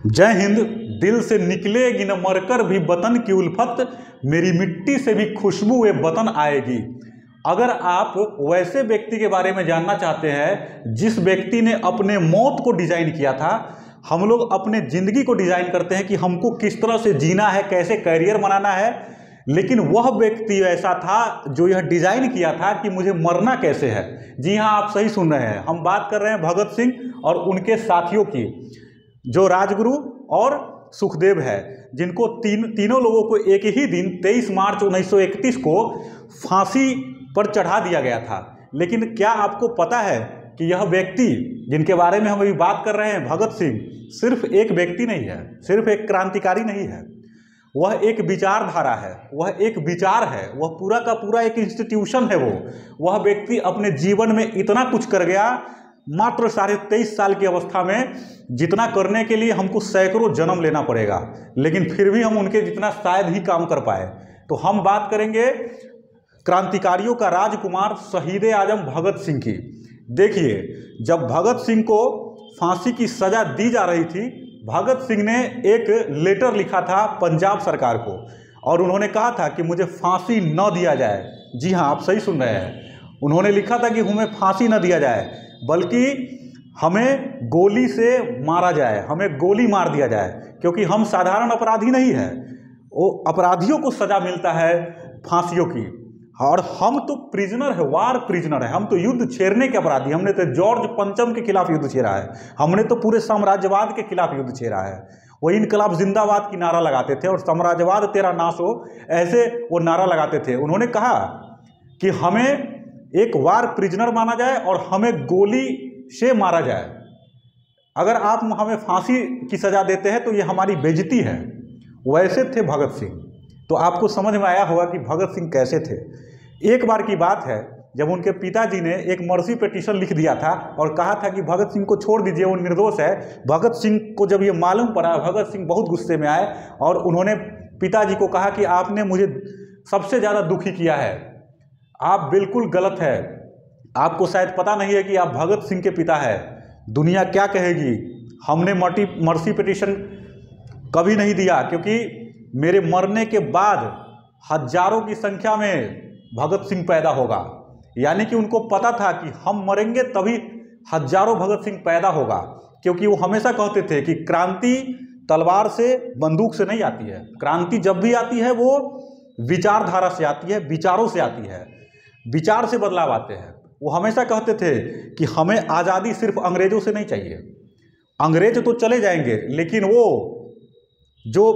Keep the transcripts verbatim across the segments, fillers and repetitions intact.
जय हिंद। दिल से निकलेगी न मरकर भी वतन की उल्फत, मेरी मिट्टी से भी खुशबू ए वतन आएगी। अगर आप वैसे व्यक्ति के बारे में जानना चाहते हैं जिस व्यक्ति ने अपने मौत को डिज़ाइन किया था, हम लोग अपने ज़िंदगी को डिज़ाइन करते हैं कि हमको किस तरह से जीना है, कैसे कैरियर बनाना है, लेकिन वह व्यक्ति ऐसा था जो यह डिज़ाइन किया था कि मुझे मरना कैसे है। जी हाँ, आप सही सुन रहे हैं। हम बात कर रहे हैं भगत सिंह और उनके साथियों की, जो राजगुरु और सुखदेव है, जिनको तीन तीनों लोगों को एक ही दिन तेईस मार्च उन्नीस सौ इकतीस को फांसी पर चढ़ा दिया गया था। लेकिन क्या आपको पता है कि यह व्यक्ति जिनके बारे में हम अभी बात कर रहे हैं, भगत सिंह, सिर्फ एक व्यक्ति नहीं है, सिर्फ एक क्रांतिकारी नहीं है, वह एक विचारधारा है, वह एक विचार है, वह पूरा का पूरा एक इंस्टीट्यूशन है। वो वह व्यक्ति अपने जीवन में इतना कुछ कर गया, मात्र साढ़े तेईस साल की अवस्था में, जितना करने के लिए हमको सैकड़ों जन्म लेना पड़ेगा, लेकिन फिर भी हम उनके जितना शायद ही काम कर पाए। तो हम बात करेंगे क्रांतिकारियों का राजकुमार शहीद आजम भगत सिंह की। देखिए, जब भगत सिंह को फांसी की सज़ा दी जा रही थी, भगत सिंह ने एक लेटर लिखा था पंजाब सरकार को, और उन्होंने कहा था कि मुझे फांसी न दिया जाए। जी हाँ, आप सही सुन रहे हैं। उन्होंने लिखा था कि हमें फांसी न दिया जाए, बल्कि हमें गोली से मारा जाए, हमें गोली मार दिया जाए, क्योंकि हम साधारण अपराधी नहीं है। वो अपराधियों को सज़ा मिलता है फांसियों की, और हम तो प्रिजनर है, वार प्रिजनर है, हम तो युद्ध छेड़ने के अपराधी। हमने तो जॉर्ज पंचम के खिलाफ युद्ध छेड़ा है, हमने तो पूरे साम्राज्यवाद के खिलाफ युद्ध छेड़ा है। वो इनकलाब जिंदाबाद की नारा लगाते थे और साम्राज्यवाद तेरा नाश हो, ऐसे वो नारा लगाते थे। उन्होंने कहा कि हमें एक वार प्रिजनर माना जाए और हमें गोली से मारा जाए। अगर आप हमें फांसी की सज़ा देते हैं तो ये हमारी बेइज्जती है। वैसे थे भगत सिंह। तो आपको समझ में आया होगा कि भगत सिंह कैसे थे। एक बार की बात है, जब उनके पिताजी ने एक मर्सी पिटीशन लिख दिया था और कहा था कि भगत सिंह को छोड़ दीजिए, वो निर्दोष है। भगत सिंह को जब ये मालूम पड़ा, भगत सिंह बहुत गुस्से में आए और उन्होंने पिताजी को कहा कि आपने मुझे सबसे ज़्यादा दुखी किया है, आप बिल्कुल गलत है। आपको शायद पता नहीं है कि आप भगत सिंह के पिता है। दुनिया क्या कहेगी। हमने मर्टी मर्सी पिटीशन कभी नहीं दिया, क्योंकि मेरे मरने के बाद हजारों की संख्या में भगत सिंह पैदा होगा। यानी कि उनको पता था कि हम मरेंगे तभी हजारों भगत सिंह पैदा होगा, क्योंकि वो हमेशा कहते थे कि क्रांति तलवार से, बंदूक से नहीं आती है। क्रांति जब भी आती है वो विचारधारा से आती है, विचारों से आती है, विचार से बदलाव आते हैं। वो हमेशा कहते थे कि हमें आज़ादी सिर्फ अंग्रेज़ों से नहीं चाहिए। अंग्रेज तो चले जाएंगे, लेकिन वो जो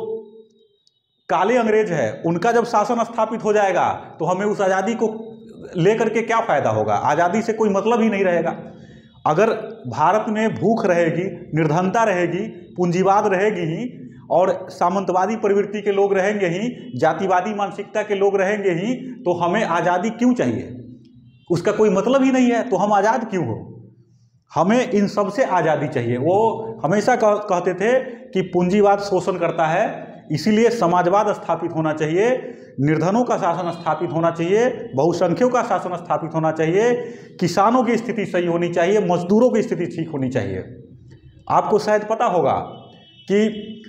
काले अंग्रेज है, उनका जब शासन स्थापित हो जाएगा तो हमें उस आज़ादी को लेकर के क्या फ़ायदा होगा। आज़ादी से कोई मतलब ही नहीं रहेगा। अगर भारत में भूख रहेगी, निर्धनता रहेगी, पूंजीवाद रहेगी ही, और सामंतवादी प्रवृत्ति के लोग रहेंगे ही, जातिवादी मानसिकता के लोग रहेंगे ही, तो हमें आज़ादी क्यों चाहिए। उसका कोई मतलब ही नहीं है, तो हम आज़ाद क्यों हो। हमें इन सब से आज़ादी चाहिए। वो हमेशा कहते थे कि पूंजीवाद शोषण करता है, इसीलिए समाजवाद स्थापित होना चाहिए, निर्धनों का शासन स्थापित होना चाहिए, बहुसंख्यों का शासन स्थापित होना चाहिए, किसानों की स्थिति सही होनी चाहिए, मजदूरों की स्थिति ठीक होनी चाहिए। आपको शायद पता होगा कि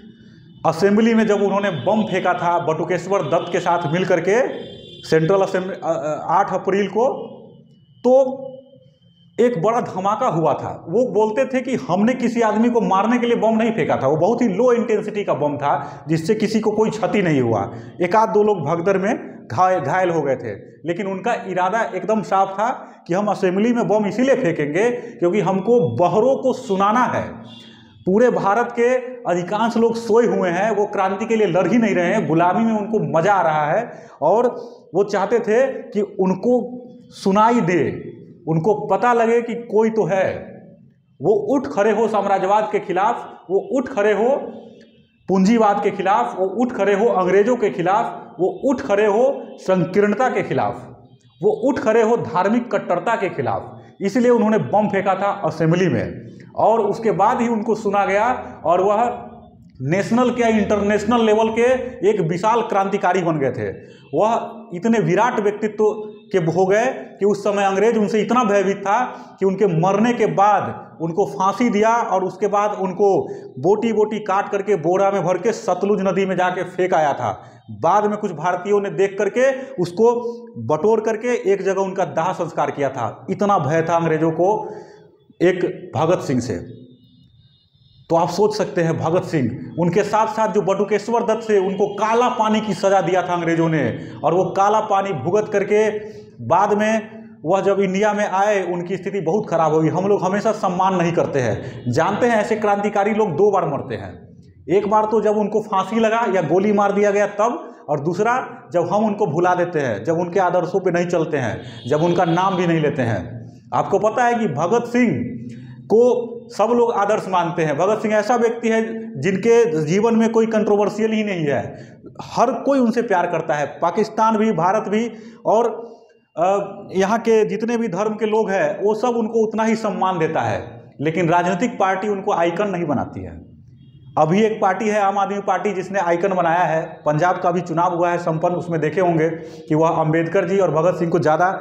असेंबली में जब उन्होंने बम फेंका था बटुकेश्वर दत्त के साथ मिल करके सेंट्रल असेंबली आठ अप्रैल को, तो एक बड़ा धमाका हुआ था। वो बोलते थे कि हमने किसी आदमी को मारने के लिए बम नहीं फेंका था, वो बहुत ही लो इंटेंसिटी का बम था, जिससे किसी को कोई क्षति नहीं हुआ। एक आध दो लोग भगदड़ में घायल घायल हो गए थे, लेकिन उनका इरादा एकदम साफ था कि हम असेंबली में बम इसीलिए फेंकेंगे क्योंकि हमको बहरों को सुनाना है। पूरे भारत के अधिकांश लोग सोए हुए हैं, वो क्रांति के लिए लड़ ही नहीं रहे हैं, गुलामी में उनको मजा आ रहा है, और वो चाहते थे कि उनको सुनाई दे, उनको पता लगे कि कोई तो है। वो उठ खड़े हो साम्राज्यवाद के खिलाफ, वो उठ खड़े हो पूंजीवाद के खिलाफ, वो उठ खड़े हो अंग्रेजों के खिलाफ, वो उठ खड़े हो संकीर्णता के खिलाफ, वो उठ खड़े हो धार्मिक कट्टरता के खिलाफ। इसलिए उन्होंने बम फेंका था असेंबली में, और उसके बाद ही उनको सुना गया और वह नेशनल क्या इंटरनेशनल लेवल के एक विशाल क्रांतिकारी बन गए थे। वह इतने विराट व्यक्तित्व के हो गए कि उस समय अंग्रेज उनसे इतना भयभीत था कि उनके मरने के बाद उनको फांसी दिया और उसके बाद उनको बोटी बोटी काट करके बोरा में भर के सतलुज नदी में जाके फेंक आया था। बाद में कुछ भारतीयों ने देख करके उसको बटोर करके एक जगह उनका दाह संस्कार किया था। इतना भय था अंग्रेजों को एक भगत सिंह से। तो आप सोच सकते हैं भगत सिंह, उनके साथ साथ जो बटुकेश्वर दत्त थे उनको काला पानी की सजा दिया था अंग्रेजों ने, और वो काला पानी भुगत करके बाद में वह जब इंडिया में आए उनकी स्थिति बहुत खराब हुई। हम लोग हमेशा सम्मान नहीं करते हैं, जानते हैं ऐसे क्रांतिकारी लोग दो बार मरते हैं। एक बार तो जब उनको फांसी लगा या गोली मार दिया गया तब, और दूसरा जब हम उनको भुला देते हैं, जब उनके आदर्शों पे नहीं चलते हैं, जब उनका नाम भी नहीं लेते हैं। आपको पता है कि भगत सिंह को सब लोग आदर्श मानते हैं। भगत सिंह ऐसा व्यक्ति है जिनके जीवन में कोई कंट्रोवर्शियल ही नहीं है, हर कोई उनसे प्यार करता है, पाकिस्तान भी, भारत भी, और यहाँ के जितने भी धर्म के लोग हैं वो सब उनको उतना ही सम्मान देता है। लेकिन राजनीतिक पार्टी उनको आइकन नहीं बनाती है। अभी एक पार्टी है आम आदमी पार्टी जिसने आइकन बनाया है। पंजाब का भी चुनाव हुआ है संपन्न, उसमें देखे होंगे कि वह अंबेडकर जी और भगत सिंह को ज़्यादा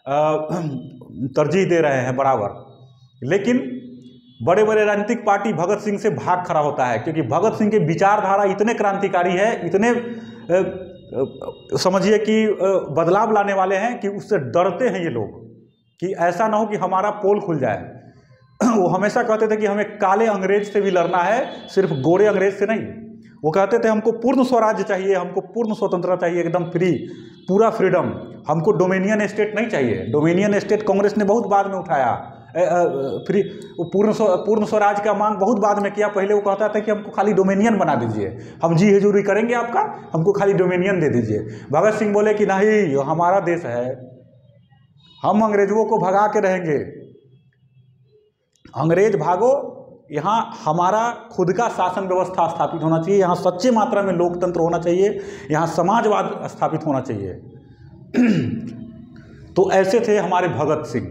तरजीह दे रहे हैं बराबर। लेकिन बड़े बड़े राजनीतिक पार्टी भगत सिंह से भाग खड़ा होता है, क्योंकि भगत सिंह के विचारधारा इतने क्रांतिकारी है, इतने समझिए कि बदलाव लाने वाले हैं कि उससे डरते हैं ये लोग कि ऐसा ना हो कि हमारा पोल खुल जाए। वो हमेशा कहते थे कि हमें काले अंग्रेज से भी लड़ना है, सिर्फ गोरे अंग्रेज से नहीं। वो कहते थे हमको पूर्ण स्वराज्य चाहिए, हमको पूर्ण स्वतंत्रता चाहिए, एकदम फ्री, पूरा फ्रीडम। हमको डोमिनियन स्टेट नहीं चाहिए। डोमिनियन स्टेट कांग्रेस ने बहुत बाद में उठाया। फ्री पूर्ण पूर्ण स्वराज का मांग बहुत बाद में किया। पहले वो कहता था कि हमको खाली डोमिनियन बना दीजिए, हम जी हजूरी करेंगे आपका, हमको खाली डोमिनियन दे दीजिए। भगत सिंह बोले कि नहीं, ये हमारा देश है, हम अंग्रेजों को भगा के रहेंगे। अंग्रेज भागो, यहाँ हमारा खुद का शासन व्यवस्था स्थापित होना चाहिए, यहाँ सच्चे मात्रा में लोकतंत्र होना चाहिए, यहाँ समाजवाद स्थापित होना चाहिए। तो ऐसे थे हमारे भगत सिंह।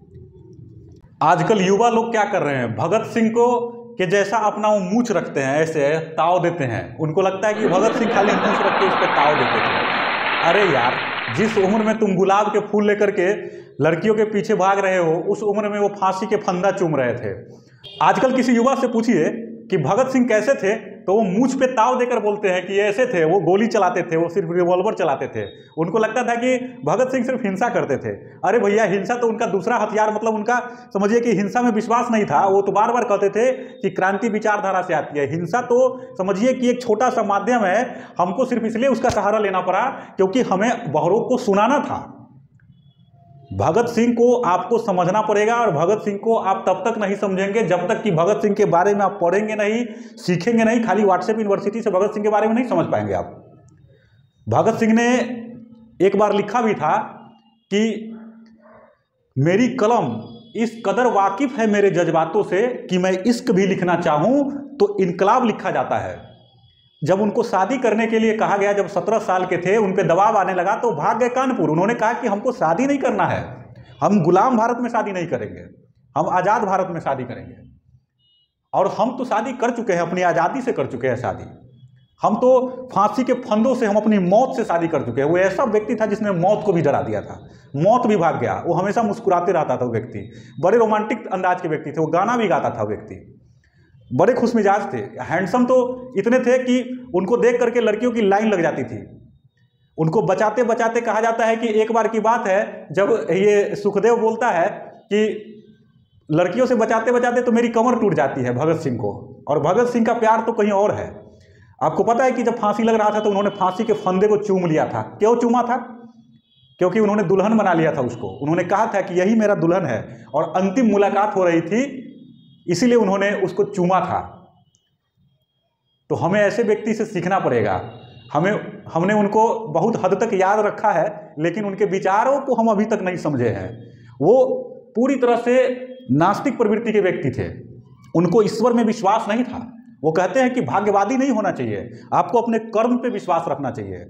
आजकल युवा लोग क्या कर रहे हैं, भगत सिंह को के जैसा अपना वो मूछ रखते हैं, ऐसे ताव देते हैं। उनको लगता है कि भगत सिंह खाली मूछ रख के उस पर ताव देते थे। अरे यार, जिस उम्र में तुम गुलाब के फूल लेकर के लड़कियों के पीछे भाग रहे हो, उस उम्र में वो फांसी के फंदा चूम रहे थे। आजकल किसी युवा से पूछिए कि भगत सिंह कैसे थे, तो वो मूछ पे ताव देकर बोलते हैं कि ऐसे थे, वो गोली चलाते थे, वो सिर्फ रिवॉल्वर चलाते थे। उनको लगता था कि भगत सिंह सिर्फ हिंसा करते थे। अरे भैया, हिंसा तो उनका दूसरा हथियार, मतलब उनका समझिए कि हिंसा में विश्वास नहीं था। वो तो बार बार कहते थे कि क्रांति विचारधारा से आती है, हिंसा तो समझिए कि एक छोटा सा माध्यम है। हमको सिर्फ इसलिए उसका सहारा लेना पड़ा क्योंकि हमें बहरों को सुनाना था। भगत सिंह को आपको समझना पड़ेगा, और भगत सिंह को आप तब तक नहीं समझेंगे जब तक कि भगत सिंह के बारे में आप पढ़ेंगे नहीं, सीखेंगे नहीं। खाली व्हाट्सएप यूनिवर्सिटी से भगत सिंह के बारे में नहीं समझ पाएंगे आप। भगत सिंह ने एक बार लिखा भी था कि मेरी कलम इस कदर वाकिफ है मेरे जज्बातों से कि मैं इश्क भी लिखना चाहूँ तो इनकलाब लिखा जाता है। जब उनको शादी करने के लिए कहा गया, जब सत्रह साल के थे, उन पे दबाव आने लगा तो भाग गए कानपुर। उन्होंने कहा कि हमको शादी नहीं करना है, हम गुलाम भारत में शादी नहीं करेंगे, हम आज़ाद भारत में शादी करेंगे। और हम तो शादी कर चुके हैं, अपनी आज़ादी से कर चुके हैं शादी। हम तो फांसी के फंदों से, हम अपनी मौत से शादी कर चुके हैं। वो ऐसा व्यक्ति था जिसने मौत को भी डरा दिया था, मौत भी भाग गया। वो हमेशा मुस्कुराते रहता था वो व्यक्ति, बड़े रोमांटिक अंदाज के व्यक्ति थे। वो गाना भी गाता था वो व्यक्ति, बड़े खुश मिजाज थे, हैंडसम तो इतने थे कि उनको देख करके लड़कियों की लाइन लग जाती थी। उनको बचाते बचाते कहा जाता है कि एक बार की बात है जब ये सुखदेव बोलता है कि लड़कियों से बचाते बचाते तो मेरी कमर टूट जाती है भगत सिंह को, और भगत सिंह का प्यार तो कहीं और है। आपको पता है कि जब फांसी लग रहा था तो उन्होंने फांसी के फंदे को चूम लिया था। क्यों चूमा था? क्योंकि उन्होंने दुल्हन बना लिया था उसको। उन्होंने कहा था कि यही मेरा दुल्हन है, और अंतिम मुलाकात हो रही थी, इसीलिए उन्होंने उसको चूमा था। तो हमें ऐसे व्यक्ति से सीखना पड़ेगा। हमें हमने उनको बहुत हद तक याद रखा है, लेकिन उनके विचारों को हम अभी तक नहीं समझे हैं। वो पूरी तरह से नास्तिक प्रवृत्ति के व्यक्ति थे, उनको ईश्वर में विश्वास नहीं था। वो कहते हैं कि भाग्यवादी नहीं होना चाहिए, आपको अपने कर्म पे विश्वास रखना चाहिए।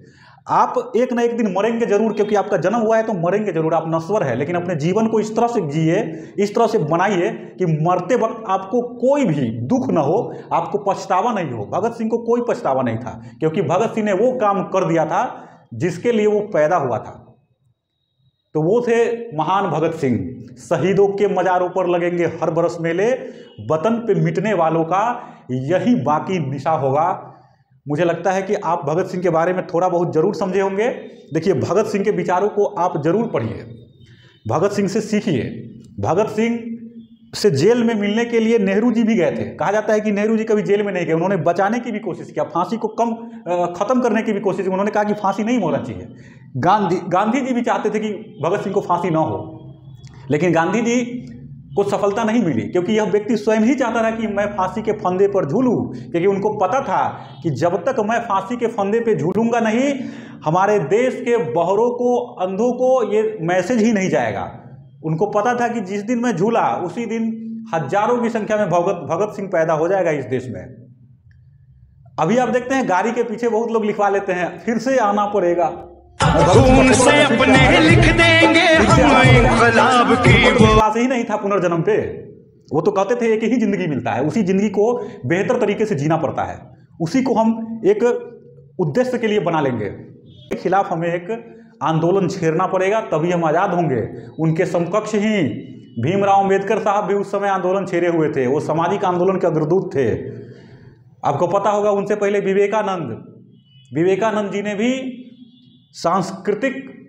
आप एक ना एक दिन मरेंगे जरूर, क्योंकि आपका जन्म हुआ है तो मरेंगे जरूर, आप नश्वर है। लेकिन अपने जीवन को इस तरह से जिए, इस तरह से बनाइए कि मरते वक्त आपको कोई भी दुख न हो, आपको पछतावा नहीं हो। भगत सिंह को कोई पछतावा नहीं था, क्योंकि भगत सिंह ने वो काम कर दिया था जिसके लिए वो पैदा हुआ था। तो वो थे महान भगत सिंह। शहीदों के मजारों पर लगेंगे हर बरस मेले, वतन पे मिटने वालों का यही बाकी निशा होगा। मुझे लगता है कि आप भगत सिंह के बारे में थोड़ा बहुत जरूर समझे होंगे। देखिए, भगत सिंह के विचारों को आप जरूर पढ़िए, भगत सिंह से सीखिए। भगत सिंह से जेल में मिलने के लिए नेहरू जी भी गए थे। कहा जाता है कि नेहरू जी कभी जेल में नहीं गए, उन्होंने बचाने की भी कोशिश किया, फांसी को कम खत्म करने की भी कोशिश की। उन्होंने कहा कि फांसी नहीं होना चाहिए। गांधी गांधी जी भी चाहते थे कि भगत सिंह को फांसी ना हो, लेकिन गांधी जी को सफलता नहीं मिली, क्योंकि यह व्यक्ति स्वयं ही चाहता था कि मैं फांसी के फंदे पर झूलूं, क्योंकि उनको पता था कि जब तक मैं फांसी के फंदे पे झूलूंगा नहीं, हमारे देश के बहरों को, अंधों को ये मैसेज ही नहीं जाएगा। उनको पता था कि जिस दिन मैं झूला उसी दिन हजारों की संख्या में भगत भगत सिंह पैदा हो जाएगा इस देश में। अभी आप देखते हैं गाड़ी के पीछे बहुत लोग लिखवा लेते हैं, फिर से आना पड़ेगा, खून से अपने लिख देंगे हम इंकलाब की। वो विश्वास ही नहीं था पुनर्जन्म पे। वो तो कहते थे एक ही जिंदगी मिलता है, उसी जिंदगी को बेहतर तरीके से जीना पड़ता है, उसी को हम एक उद्देश्य के लिए बना लेंगे। के खिलाफ हमें एक आंदोलन छेड़ना पड़ेगा, तभी हम आज़ाद होंगे। उनके समकक्ष ही भीमराव अंबेडकर साहब भी उस समय आंदोलन छेड़े हुए थे, वो सामाजिक आंदोलन के अग्रदूत थे। आपको पता होगा उनसे पहले विवेकानंद विवेकानंद जी ने भी सांस्कृतिक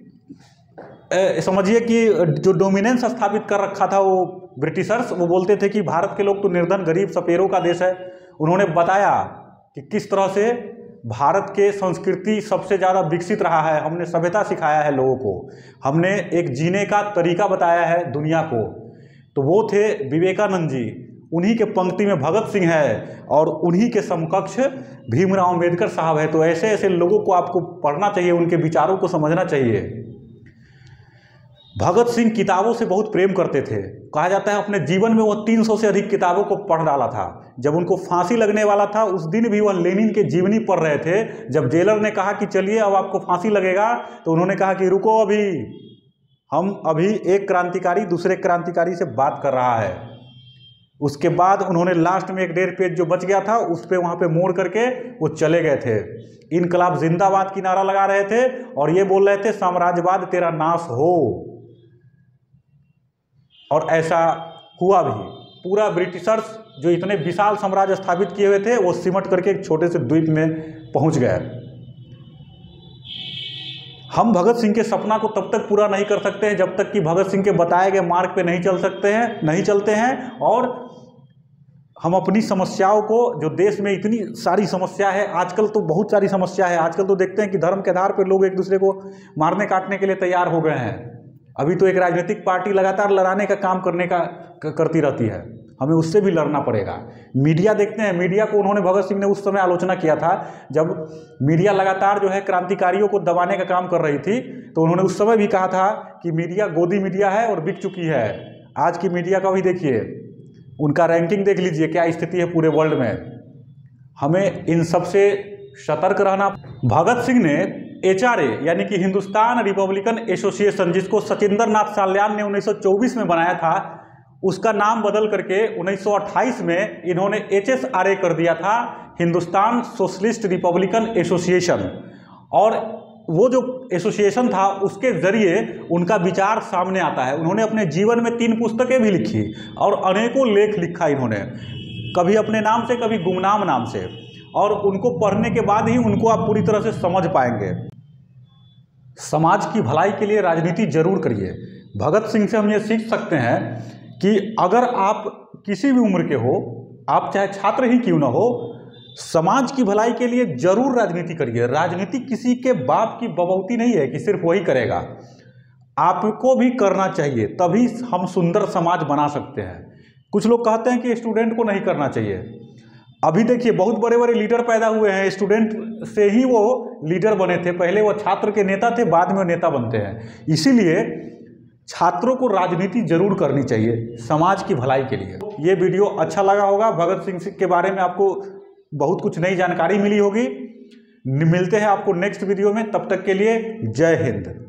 समझिए कि जो डोमिनेंस स्थापित कर रखा था वो ब्रिटिशर्स, वो बोलते थे कि भारत के लोग तो निर्धन गरीब सपेरों का देश है। उन्होंने बताया कि किस तरह से भारत के संस्कृति सबसे ज़्यादा विकसित रहा है, हमने सभ्यता सिखाया है लोगों को, हमने एक जीने का तरीका बताया है दुनिया को। तो वो थे विवेकानंद जी, उन्हीं के पंक्ति में भगत सिंह है और उन्हीं के समकक्ष भीमराव अंबेडकर साहब है। तो ऐसे ऐसे लोगों को आपको पढ़ना चाहिए, उनके विचारों को समझना चाहिए। भगत सिंह किताबों से बहुत प्रेम करते थे। कहा जाता है अपने जीवन में वह तीन सौ से अधिक किताबों को पढ़ डाला था। जब उनको फांसी लगने वाला था उस दिन भी वह लेनिन के जीवनी पढ़ रहे थे। जब जेलर ने कहा कि चलिए अब आपको फांसी लगेगा, तो उन्होंने कहा कि रुको, अभी हम अभी एक क्रांतिकारी दूसरे क्रांतिकारी से बात कर रहा है। उसके बाद उन्होंने लास्ट में एक डेढ़ पेज जो बच गया था उस पर वहाँ पे मोड़ करके वो चले गए थे। इनकलाब जिंदाबाद की नारा लगा रहे थे और ये बोल रहे थे साम्राज्यवाद तेरा नाश हो। और ऐसा हुआ भी। पूरा ब्रिटिशर्स जो इतने विशाल साम्राज्य स्थापित किए हुए थे वो सिमट करके एक छोटे से द्वीप में पहुंच गए। हम भगत सिंह के सपना को तब तक पूरा नहीं कर सकते हैं जब तक कि भगत सिंह के बताए गए मार्ग पे नहीं चल सकते हैं नहीं चलते हैं और हम अपनी समस्याओं को, जो देश में इतनी सारी समस्या है आजकल, तो बहुत सारी समस्या है आजकल, तो देखते हैं कि धर्म के आधार पर लोग एक दूसरे को मारने काटने के लिए तैयार हो गए हैं। अभी तो एक राजनीतिक पार्टी लगातार लड़ाने का काम करने का करती रहती है, हमें उससे भी लड़ना पड़ेगा। मीडिया देखते हैं, मीडिया को उन्होंने भगत सिंह ने उस समय आलोचना किया था जब मीडिया लगातार जो है क्रांतिकारियों को दबाने का काम कर रही थी, तो उन्होंने उस समय भी कहा था कि मीडिया गोदी मीडिया है और बिक चुकी है। आज की मीडिया का भी देखिए, उनका रैंकिंग देख लीजिए क्या स्थिति है पूरे वर्ल्ड में। हमें इन सब से सतर्क रहना। भगत सिंह ने एच आर ए यानी कि हिंदुस्तान रिपब्लिकन एसोसिएशन, जिसको सचिंद्र नाथ साल्यान ने उन्नीस सौ चौबीस में बनाया था, उसका नाम बदल करके उन्नीस सौ अट्ठाईस में इन्होंने एच एस आर ए कर दिया था, हिंदुस्तान सोशलिस्ट रिपब्लिकन एसोसिएशन। और वो जो एसोसिएशन था उसके ज़रिए उनका विचार सामने आता है। उन्होंने अपने जीवन में तीन पुस्तकें भी लिखी और अनेकों लेख लिखा इन्होंने, कभी अपने नाम से कभी गुमनाम नाम से, और उनको पढ़ने के बाद ही उनको आप पूरी तरह से समझ पाएंगे। समाज की भलाई के लिए राजनीति जरूर करिए। भगत सिंह से हम ये सीख सकते हैं कि अगर आप किसी भी उम्र के हो, आप चाहे छात्र ही क्यों ना हो, समाज की भलाई के लिए जरूर राजनीति करिए। राजनीति किसी के बाप की बबौती नहीं है कि सिर्फ वही करेगा, आपको भी करना चाहिए, तभी हम सुंदर समाज बना सकते हैं। कुछ लोग कहते हैं कि स्टूडेंट को नहीं करना चाहिए। अभी देखिए बहुत बड़े बड़े लीडर पैदा हुए हैं, स्टूडेंट से ही वो लीडर बने थे। पहले वो छात्र के नेता थे, बाद में वो नेता बनते हैं। इसीलिए छात्रों को राजनीति जरूर करनी चाहिए समाज की भलाई के लिए। ये वीडियो अच्छा लगा होगा, भगत सिंह के बारे में आपको बहुत कुछ नई जानकारी मिली होगी। मिलते हैं आपको नेक्स्ट वीडियो में, तब तक के लिए जय हिंद।